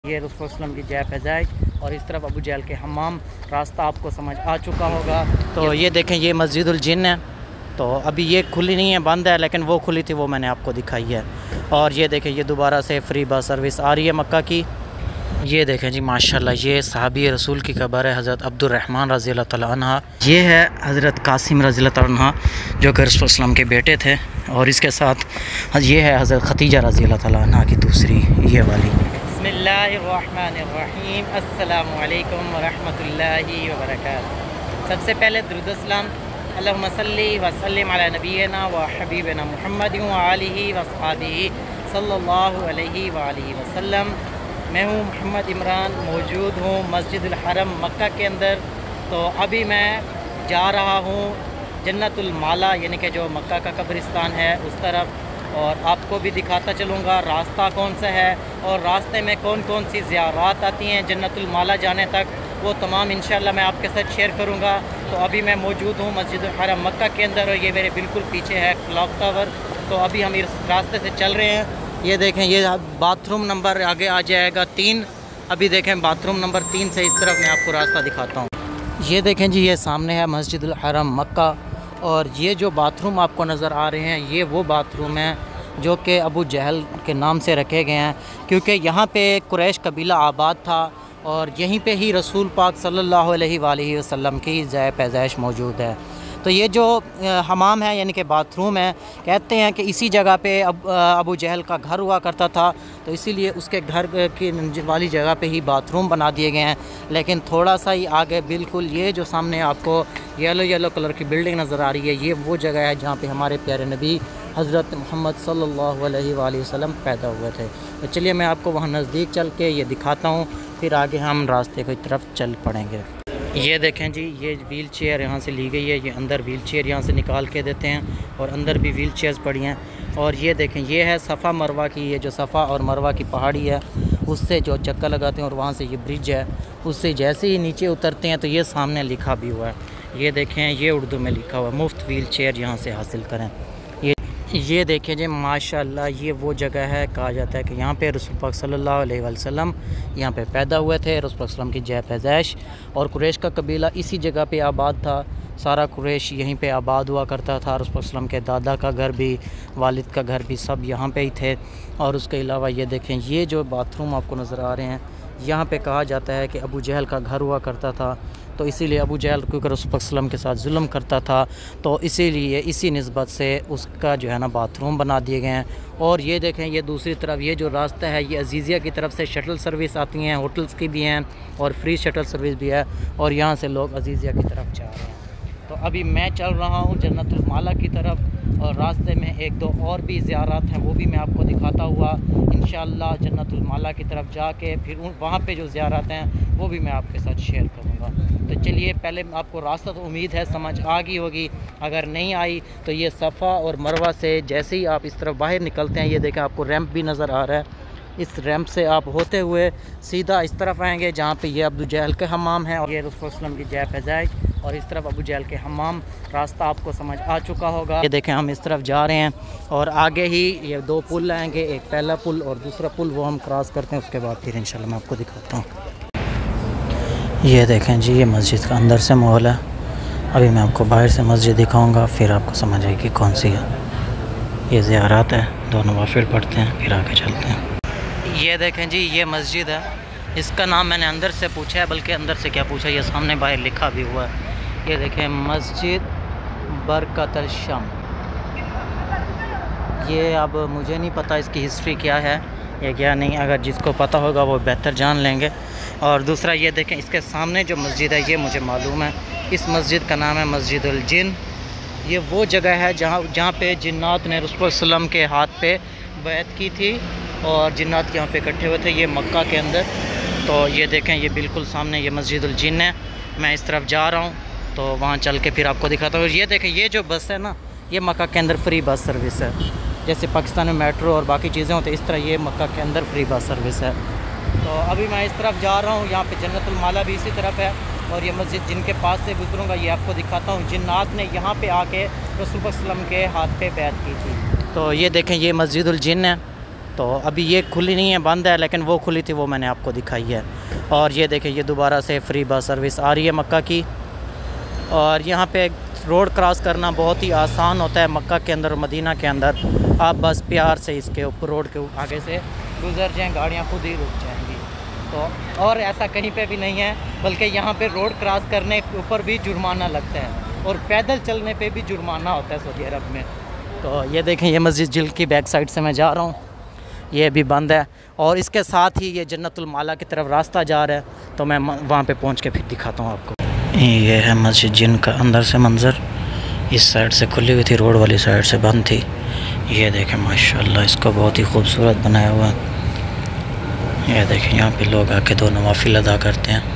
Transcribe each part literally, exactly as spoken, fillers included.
ये रसूलुल्लाह की जय पैजाइश और इस तरफ अबू जहल के हमाम रास्ता आपको समझ आ चुका होगा। तो ये देखें ये मस्जिदुल जिन है। तो अभी ये खुली नहीं है, बंद है, लेकिन वो खुली थी वो मैंने आपको दिखाई है। और ये देखें ये दोबारा से फ्री बस सर्विस आ रही है मक्का की। ये देखें जी माशाल्लाह ये सहाबी रसूल की कब्र है हज़रत अब्दुर्रहमान रज़ी अल्लाह तआला अन्हा। ये है हज़रत कासिम रज़ी अल्लाह तआला अन्हा जो कि रसूलुल्लाह के बेटे थे। और इसके साथ ये है हज़रत खतीजा रज़ी अल्लाह तआला अन्हा की दूसरी ये वाली। बिस्मिल्लाहिर्रहमानिर्रहीम, अस्सलामु अलैकुम वरहमतुल्लाहि वबरकातुहू। सबसे पहले दुरूद व सलाम अल्लाहुम्मा सल्ली व सल्लिम अला नबीना व हबीबना मुहम्मद व आलिहि व अस्हाबिहि सल्लल्लाहु अलैहि व आलिहि वसल्लम। मैं हूँ मोहम्मद इमरान, मौजूद हूँ मस्जिदुल हरम मक्का के अंदर। तो अभी मैं जा रहा हूँ जन्नतुल माला यानी कि जो मक्का का कब्रिस्तान है उस तरफ, और आपको भी दिखाता चलूँगा रास्ता कौन सा है और रास्ते में कौन कौन सी ज़ियारात आती हैं जन्नतुल माला जाने तक, वो तमाम इंशाअल्लाह मैं आपके साथ शेयर करूँगा। तो अभी मैं मौजूद हूँ मस्जिदुल हरम मक्का के अंदर और ये मेरे बिल्कुल पीछे है क्लॉक टावर। तो अभी हम इस रास्ते से चल रहे हैं। ये देखें ये बाथरूम नंबर आगे आ जाएगा तीन। अभी देखें बाथरूम नंबर तीन से इस तरफ मैं आपको रास्ता दिखाता हूँ। ये देखें जी ये सामने है मस्जिदुल हरम मक्का, और ये जो बाथरूम आपको नज़र आ रहे हैं ये वो बाथरूम हैं जो कि अबू जहल के नाम से रखे गए हैं, क्योंकि यहाँ पे कुरैश कबीला आबाद था और यहीं पे ही रसूल पाक सल्लल्लाहु अलैहि वसल्लम की जय पैदाइश मौजूद है। तो ये जो हमाम है यानी कि बाथरूम है, कहते हैं कि इसी जगह पे अब अबू जहल का घर हुआ करता था, तो इसीलिए उसके घर की वाली जगह पे ही बाथरूम बना दिए गए हैं। लेकिन थोड़ा सा ही आगे बिल्कुल ये जो सामने आपको येलो येलो कलर की बिल्डिंग नज़र आ रही है ये वो जगह है जहाँ पे हमारे प्यारे नबी हज़रत मोहम्मद सल्लल्लाहु अलैहि वसल्लम पैदा हुए थे। तो चलिए मैं आपको वहाँ नज़दीक चल के ये दिखाता हूँ, फिर आगे हम रास्ते की तरफ चल पड़ेंगे। ये देखें जी ये व्हील चेयर यहाँ से ली गई है, ये अंदर व्हील चेयर यहाँ से निकाल के देते हैं और अंदर भी व्हील चेयर्स पड़ी हैं। और ये देखें ये है सफ़ा मरवा की, ये जो सफ़ा और मरवा की पहाड़ी है उससे जो चक्कर लगाते हैं और वहाँ से ये ब्रिज है, उससे जैसे ही नीचे उतरते हैं तो ये सामने लिखा भी हुआ है। ये देखें ये उर्दू में लिखा हुआ है मुफ्त व्हील चेयर यहाँ से हासिल करें। ये ये देखें जी माशाल्लाह ये वो जगह है, कहा जाता है कि यहाँ पे रसूल पाक सल्लल्लाहु अलैहि वसल्लम यहाँ पे पैदा हुए थे। रसूल पाक सल्लम की जय पैदाइश और कुरैश का कबीला इसी जगह पे आबाद था, सारा कुरैश यहीं पे आबाद हुआ करता था। रसूल पाक सल्लम के दादा का घर भी, वालिद का घर भी सब यहाँ पे ही थे। और उसके अलावा ये देखें ये जो बाथरूम आपको नज़र आ रहे हैं यहाँ पे कहा जाता है कि अबू जहल का घर हुआ करता था, तो इसीलिए अबू जहल क्योंकि रसूल पाक सल्लम के साथ जुल्म करता था तो इसीलिए इसी निस्बत से उसका जो है ना बाथरूम बना दिए गए हैं। और ये देखें ये दूसरी तरफ ये जो रास्ता है ये अजीज़िया की तरफ से शटल सर्विस आती हैं, होटल्स की भी हैं और फ्री शटल सर्विस भी है, और यहाँ से लोग अजीज़िया की तरफ जा रहे हैं। तो अभी मैं चल रहा हूँ जन्नतुल माला की तरफ, और रास्ते में एक दो और भी ज़ियारत हैं वो भी मैं आपको दिखाता हुआ इंशाअल्लाह जन्नतुल माला की तरफ जाके फिर उन वहाँ पे जो ज़ियारत हैं वो भी मैं आपके साथ शेयर करूँगा। तो चलिए पहले आपको रास्ता तो उम्मीद है समझ आ गई होगी, अगर नहीं आई तो ये सफ़ा और मरवा से जैसे ही आप इस तरफ बाहर निकलते हैं ये देखें आपको रैंप भी नज़र आ रहा है, इस रैंप से आप होते हुए सीधा इस तरफ आएंगे जहाँ पे ये अबू जहल के हमाम है और ये रसूलुल्लाह की जय पैदाइश और इस तरफ अबू जहल के हमाम रास्ता आपको समझ आ चुका होगा। ये देखें हम इस तरफ जा रहे हैं और आगे ही ये दो पुल आएंगे, एक पहला पुल और दूसरा पुल, वो हम क्रॉस करते हैं उसके बाद फिर इंशाल्लाह मैं आपको दिखाता हूँ। ये देखें जी ये मस्जिद का अंदर से माहौल है, अभी मैं आपको बाहर से मस्जिद दिखाऊँगा फिर आपको समझ आएगी कौन सी है। ये ज़ियारत है, दो नवाफिल पढ़ते हैं फिर आगे चलते हैं। ये देखें जी ये मस्जिद है, इसका नाम मैंने अंदर से पूछा है, बल्कि अंदर से क्या पूछा ये सामने बाहर लिखा भी हुआ है। ये देखें मस्जिद बरकतुल शम, ये अब मुझे नहीं पता इसकी हिस्ट्री क्या है या क्या नहीं, अगर जिसको पता होगा वो बेहतर जान लेंगे। और दूसरा ये देखें इसके सामने जो मस्जिद है ये मुझे मालूम है, इस मस्जिद का नाम है मस्जिदुल जिन। ये वो जगह है जहाँ जहाँ पे जिन्नात ने रसूल सल्लम के हाथ पे बैत की थी और जिन्नात यहाँ पे इकट्ठे हुए थे, ये मक्का के अंदर। तो ये देखें ये बिल्कुल सामने ये मस्जिदुल जिन है, मैं इस तरफ जा रहा हूँ तो वहाँ चल के फिर आपको दिखाता हूँ। ये देखें ये जो बस है ना ये मक्का के अंदर फ्री बस सर्विस है, जैसे पाकिस्तान में मेट्रो और बाकी चीज़ें होती हैं इस तरह ये मक्का के अंदर फ्री बस सर्विस है। तो अभी मैं इस तरफ जा रहा हूँ, यहाँ पे जन्नतुल माला भी इसी तरफ है और ये मस्जिद जिनके पास से गुजरूँगा ये आपको दिखाता हूँ। जिन्नात ने यहाँ पे आके रसूल सल्लम के हाथ पे बैत की थी। तो ये देखें ये मस्जिदुल जिन है तो अभी ये खुली नहीं है, बंद है, लेकिन वो खुली थी, वो मैंने आपको दिखाई है। और ये देखें, ये दोबारा से फ्री बस सर्विस आ रही है मक्का की। और यहाँ पे रोड क्रॉस करना बहुत ही आसान होता है मक्का के अंदर और मदीना के अंदर। आप बस प्यार से इसके ऊपर रोड के आगे से गुजर जाएँ, गाड़ियाँ खुद ही रुक जाएंगी। तो और ऐसा कहीं पे भी नहीं है, बल्कि यहाँ पे रोड क्रॉस करने के ऊपर भी जुर्माना लगता है और पैदल चलने पे भी जुर्माना होता है सऊदी अरब में। तो ये देखें, ये मस्जिद जिल की बैक साइड से मैं जा रहा हूँ, ये भी बंद है। और इसके साथ ही ये जन्नतुल माला की तरफ रास्ता जा रहा है, तो मैं वहाँ पे पहुँच के फिर दिखाता हूँ आपको। ये है मस्जिद जिन का अंदर से मंज़र। इस साइड से खुली हुई थी, रोड वाली साइड से बंद थी। ये देखें माशाल्लाह, इसको बहुत ही खूबसूरत बनाया हुआ है। ये देखें, यहाँ पे लोग आके दो नवाफिल अदा करते हैं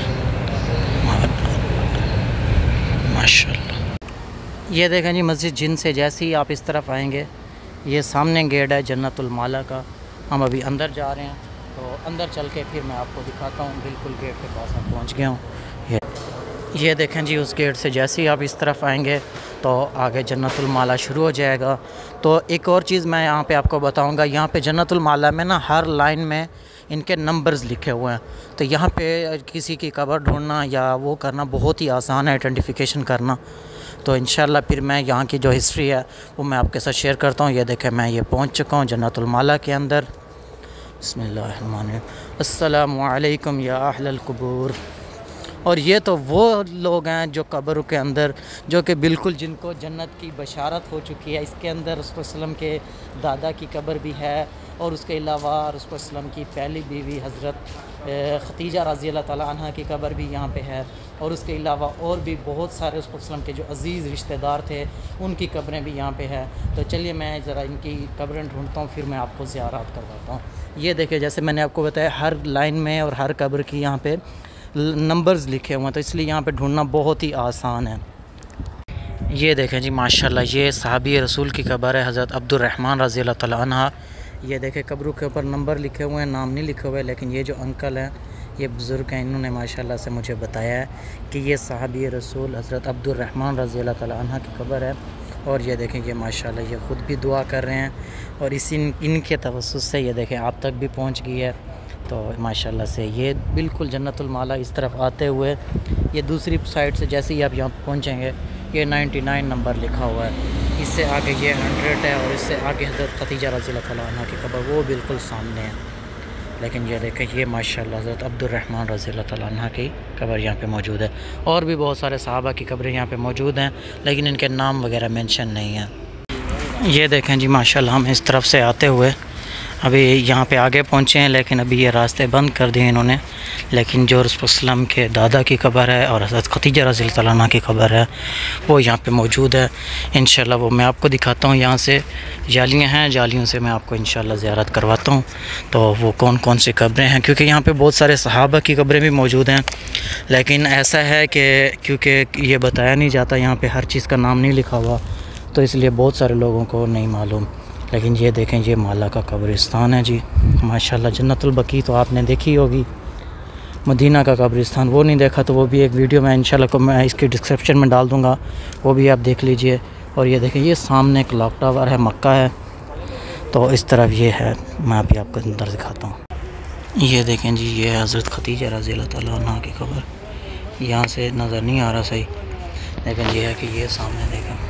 माशाल्लाह। ये देखें जी, मस्जिद जिन से जैसे ही आप इस तरफ आएंगे, ये सामने गेट है जन्नतुल माला का। हम अभी अंदर जा रहे हैं, तो अंदर चल के फिर मैं आपको दिखाता हूँ। बिल्कुल गेट के पास मैं पहुँच गया हूँ। ये ये देखें जी, उस गेट से जैसे ही आप इस तरफ आएंगे तो आगे जन्नतुल माला शुरू हो जाएगा। तो एक और चीज़ मैं यहाँ पे आपको बताऊँगा, यहाँ पे जन्नतुल माला में ना हर लाइन में इनके नंबर्स लिखे हुए हैं। तो यहाँ पे किसी की कब्र ढूंढना या वो करना बहुत ही आसान है, आइडेंटिफिकेशन करना। तो इंशाल्लाह फिर मैं यहाँ की जो हिस्ट्री है वो मैं आपके साथ शेयर करता हूँ। ये देखें, मैं ये पहुँच चुका हूँ जन्नतुल माला के अंदर। बिस्मिल्लाहिर्रहमानिर्रहीम। अस्सलामु अलैकुम या अहलल कुबूर। और ये तो वो लोग हैं जो कब्रों के अंदर, जो कि बिल्कुल जिनको जन्नत की बशारत हो चुकी है। इसके अंदर रसूल सल्लम के दादा की कब्र भी है, और उसके अलावा रसूल सल्लम की पहली बीवी हज़रत खतीजा रज़ी अल्लाह ताला अन्हा की कब्र भी यहाँ पे है। और उसके अलावा और भी बहुत सारे रसूल सल्लम के जो अज़ीज़ रिश्तेदार थे, उनकी कब्रें भी यहाँ पे है। तो चलिए मैं ज़रा इनकी कब्रें ढूंढता हूँ, फिर मैं आपको ज़ियारत करवाता हूँ। ये देखिए, जैसे मैंने आपको बताया, हर लाइन में और हर कब्र की यहाँ पे नंबर्स लिखे हुए हैं, तो इसलिए यहाँ पे ढूंढना बहुत ही आसान है। ये देखें जी माशाल्लाह, ये सहाबी रसूल की कब्र है, हज़रत अब्दुर्रहमान रज़ी अल्लाह ताला अन्हा। ये देखें, कब्रों के ऊपर नंबर लिखे हुए हैं, नाम नहीं लिखे हुए, लेकिन ये जो अंकल हैं, ये बुज़ुर्ग हैं, इन्होंने माशाल्लाह से मुझे बताया है कि ये सहाबी रसूल हज़रत अब्दुर्रहमान रज़ी अल्लाह ताला अन्हा की कब्र है। और ये देखें, ये माशाल्लाह ये ख़ुद भी दुआ कर रहे हैं, और इस इन, इनके तवस्सुस से ये देखें आप तक भी पहुँच गई है। तो माशाल्लाह से ये बिल्कुल जन्नतुल माला इस तरफ आते हुए, ये दूसरी साइड से जैसे ही आप यहाँ पहुँचेंगे, ये निन्यानवे नंबर लिखा हुआ है। इससे आगे ये हंड्रेड है, और इससे आगे हज़रत खतीजा रज़ी अल्लाह ताला अन्हा की कब्र वो बिल्कुल सामने है। लेकिन ये देखें, ये माशाल्लाह हज़रत अब्दुर्रहमान रज़ी अल्लाह ताला अन्हा की कब्र यहाँ पे मौजूद है। और भी बहुत सारे सहाबा की कब्रें यहाँ पे मौजूद हैं, लेकिन इनके नाम वगैरह मेंशन नहीं है। ये देखें जी माशाल्लाह, हम इस तरफ से आते हुए अभी यहाँ पे आगे पहुँचे हैं, लेकिन अभी ये रास्ते बंद कर दिए इन्होंने। लेकिन जो रसूल सल्लम के दादा की कब्र है और हज़रत खतीजा रज़ी अल्लाह ताला अन्हा की कब्र है, वो यहाँ पे मौजूद है। इंशाल्लाह वो मैं आपको दिखाता हूँ। यहाँ से जालियाँ हैं, जालियों से मैं आपको इंशाल्लाह ज़ियारत करवाता हूँ। तो वो कौन कौन सी कब्रें हैं, क्योंकि यहाँ पे बहुत सारे सहाबा की कब्रें भी मौजूद हैं, लेकिन ऐसा है कि क्योंकि ये बताया नहीं जाता, यहाँ पर हर चीज़ का नाम नहीं लिखा हुआ, तो इसलिए बहुत सारे लोगों को नहीं मालूम। लेकिन ये देखें, ये माला का कब्रिस्तान है जी माशाल्लाह। जन्नतुल बकी तो आपने देखी होगी, मदीना का कब्रिस्तान वो नहीं देखा तो वो भी एक वीडियो मैं इंशाल्लाह को मैं इसकी डिस्क्रिप्शन में डाल दूँगा, वो भी आप देख लीजिए। और ये देखें, ये सामने क्लॉक टावर है, मक्का है, तो इस तरफ ये है। मैं अभी आपको अंदर दिखाता हूँ। ये देखें जी, ये है हज़रत खतीजा रज़ी अल्लाह ताला अन्हा की कब्र। यहाँ से नज़र नहीं आ रहा सही, लेकिन ये है कि ये सामने देखें,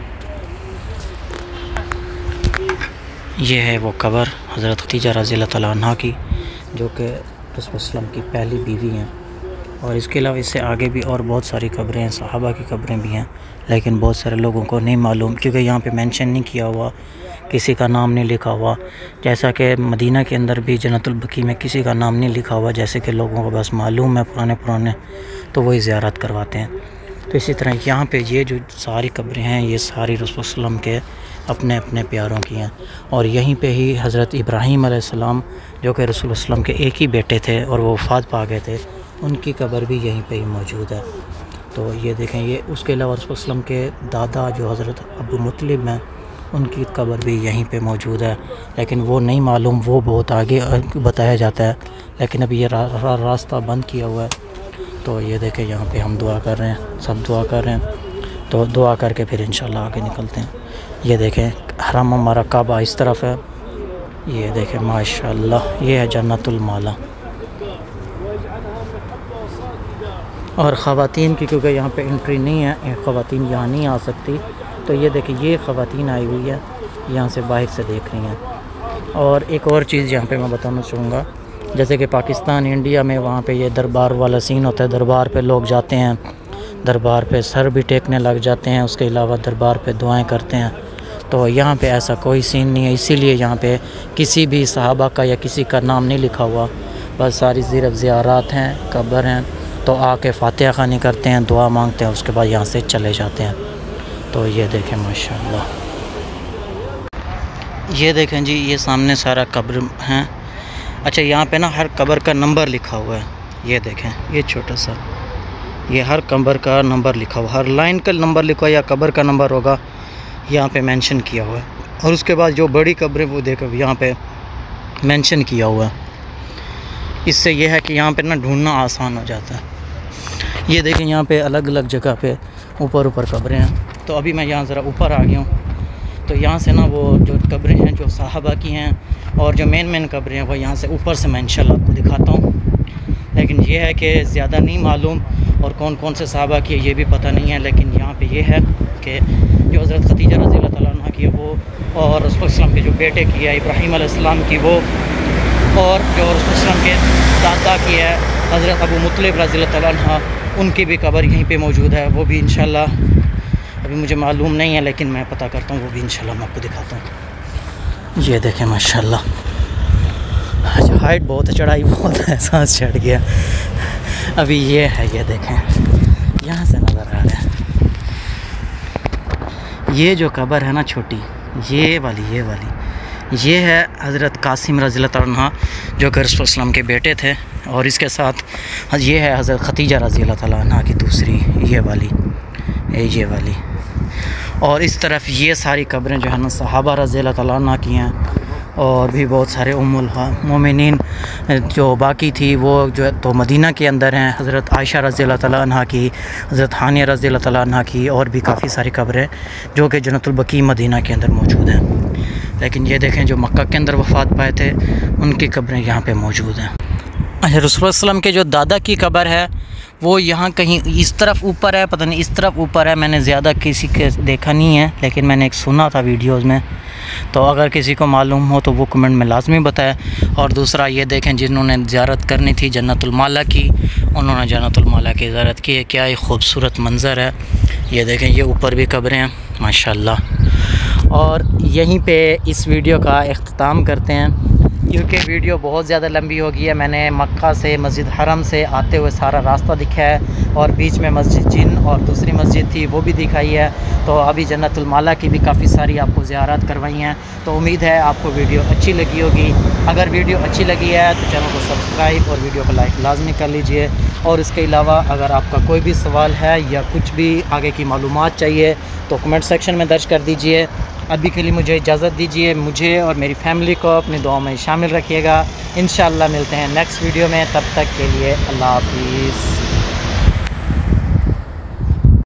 ये है वो कब्र हज़रत खतीजा रज़ी अल्लाह ताला अन्हा की, जो कि रसूल सल्लम की पहली बीवी हैं। और इसके अलावा इससे आगे भी और बहुत सारी कब्रें हैं, सहाबा की कब्रें भी हैं, लेकिन बहुत सारे लोगों को नहीं मालूम, क्योंकि यहाँ पे मेंशन नहीं किया हुआ, किसी का नाम नहीं लिखा हुआ। जैसा कि मदीना के अंदर भी जन्नतुल बकी में किसी का नाम नहीं लिखा हुआ, जैसे कि लोगों को बस मालूम है पुराने पुराने, तो वही ज़ियारत करवाते हैं। तो इसी तरह यहाँ पे ये जो सारी कब्रें हैं, ये सारी रसूल सल्लम के अपने अपने प्यारों की हैं। और यहीं पे ही हज़रत इब्राहीम अलैहिस्सलाम, जो कि रसूल सल्लम के एक ही बेटे थे और वो वफ़ात पा गए थे, उनकी कब्र भी यहीं पे ही मौजूद है। तो ये देखें, ये उसके अलावा रसूल सल्लम के दादा जो हज़रत अबू मुत्तलिब हैं, उनकी कब्र भी यहीं पे मौजूद है, लेकिन वो नहीं मालूम, वो बहुत आगे बताया जाता है, लेकिन अभी ये रा, रा, रास्ता बंद किया हुआ है। तो ये देखें, यहाँ पे हम दुआ कर रहे हैं, सब दुआ कर रहे हैं, तो दुआ करके फिर इंशाल्लाह आगे निकलते हैं। ये देखें, हरम हमारा काबा इस तरफ है, ये देखें माशाल्लाह, ये है जन्नतुल माला। और ख़वातीन की क्योंकि यहाँ पे एंट्री नहीं है, ख़वातीन यहाँ नहीं आ सकती, तो ये देखिए ये ख़वातीन आई हुई है, यहाँ से बाहर से देख रही हैं। और एक और चीज़ यहाँ पे मैं बताना चाहूँगा, जैसे कि पाकिस्तान इंडिया में वहाँ पे ये दरबार वाला सीन होता है, दरबार पे लोग जाते हैं, दरबार पे सर भी टेकने लग जाते हैं, उसके अलावा दरबार पे दुआएं करते हैं। तो यहाँ पे ऐसा कोई सीन नहीं है, इसीलिए यहाँ पे किसी भी सहाबा का या किसी का नाम नहीं लिखा हुआ, बस सारी सिर्फ ज़ियारात हैं, कब्र हैं, तो आके फातिहा ख़ानी करते हैं, दुआ मांगते हैं, उसके बाद यहाँ से चले जाते हैं। तो ये देखें माशाल्लाह, ये देखें जी, ये सामने सारा कब्र हैं। अच्छा, यहाँ पे ना हर कब्र का नंबर लिखा हुआ है, ये देखें, ये छोटा सा, ये हर कब्र का नंबर लिखा हुआ, हर लाइन का नंबर लिखा हुआ या कब्र का नंबर होगा, यहाँ पे मेंशन किया हुआ है। और उसके बाद जो बड़ी कब्र है वो देखो यहाँ पे मेंशन किया हुआ है। इससे यह है कि यहाँ पे ना ढूंढना आसान हो जाता है। ये देखें यहाँ पे अलग अलग जगह पे ऊपर ऊपर कब्रें हैं। तो अभी मैं यहाँ ज़रा ऊपर आ गया हूँ, तो यहाँ से ना वो जो कब्रें हैं जो साहबा की हैं और जो मेन मेन कब्रें हैं वो यहाँ से ऊपर से मैं इंशाल्लाह आपको दिखाता हूँ। लेकिन ये है कि ज़्यादा नहीं मालूम और कौन कौन से साहबा की है ये भी पता नहीं है। लेकिन यहाँ पे ये है कि जो हज़रत खदीजा रज़ी अल्लाह तआला अन्हा की है वो, और रसूल सल्लल्लाहु अलैहि वसल्लम के जो बेटे की है इब्राहीम अलैहिस्सलाम की वो, और जो रसूल सल्लल्लाहु अलैहि वसल्लम के दादा की है हज़रत अबू मुत्तलिब रज़ी अल्लाह तआला अन्हा, उनकी भी कब्र यहीं पे मौजूद है। वो भी इंशाल्लाह अभी मुझे मालूम नहीं है, लेकिन मैं पता करता हूँ, वो भी इंशाल्लाह मैं आपको दिखाता हूँ। ये देखें माशाल्लाह, अच्छा हाइट बहुत है, चढ़ाई बहुत है, सांस चढ़ गया। अभी ये है, ये देखें यहाँ से नज़र आ रहा है, ये जो कब्र है ना छोटी, ये वाली ये वाली ये है हज़रत कासिम रज़ी अल्लाह तआला अन्हा जो कि रसूल सल्लल्लाहु अलैहि वसल्लम के बेटे थे। और इसके साथ ये है हज़रत खदीजा रज़ी अल्लाह तआला अन्हा की दूसरी, ये वाली ये वाली। और इस तरफ ये सारी कब्रें जो है ना सहाबा रज़ी अल्लाह तआला अन्हा की हैं, और भी बहुत सारे उम्मुल मोमिनीन जो बाकी थी वो जो है तो मदीना के अंदर हैं, हज़रत आयशा रज़ी अल्लाह तआला अन्हा की, हज़रत हानिया रज़ी अल्लाह तआला अन्हा की, और भी काफ़ी सारी कब्रें जो कि जन्नतुल बकी मदीना के अंदर मौजूद हैं। लेकिन ये देखें जो मक्का के अंदर वफ़ात पाए थे उनकी कब्रें यहाँ पे मौजूद हैं। अच्छा, रसूल सल्लम के जो दादा की कब्र है वो यहाँ कहीं इस तरफ ऊपर है, पता नहीं इस तरफ ऊपर है, मैंने ज़्यादा किसी के देखा नहीं है, लेकिन मैंने एक सुना था वीडियोज़ में। तो अगर किसी को मालूम हो तो वो कमेंट में लाजमी बताए। और दूसरा ये देखें, जिन्होंने ज़ियारत करनी थी जन्नतुल माला की, उन्होंने जन्नतुल माला की ज़ियारत की है। क्या ही खूबसूरत मंज़र है, ये देखें, ये ऊपर भी कब्रें हैं माशाल्लाह। और यहीं पे इस वीडियो का इख्तिताम करते हैं, क्योंकि वीडियो बहुत ज़्यादा लंबी हो गई है। मैंने मक्का से मस्जिद हरम से आते हुए सारा रास्ता दिखाया है, और बीच में मस्जिद जिन और दूसरी मस्जिद थी वो भी दिखाई है। तो अभी जन्नतुल माला की भी काफ़ी सारी आपको ज़ियारत करवाई हैं। तो उम्मीद है आपको वीडियो अच्छी लगी होगी। अगर वीडियो अच्छी लगी है तो चैनल को सब्सक्राइब और वीडियो को लाइक लाजमी कर लीजिए। और इसके अलावा अगर आपका कोई भी सवाल है या कुछ भी आगे की मालूमात चाहिए तो कमेंट सेक्शन में दर्ज कर दीजिए। अभी के लिए मुझे इजाज़त दीजिए, मुझे और मेरी फैमिली को अपनी दुआ में शामिल रखिएगा। इंशाअल्लाह मिलते हैं नेक्स्ट वीडियो में, तब तक के लिए अल्लाह हाफिज़।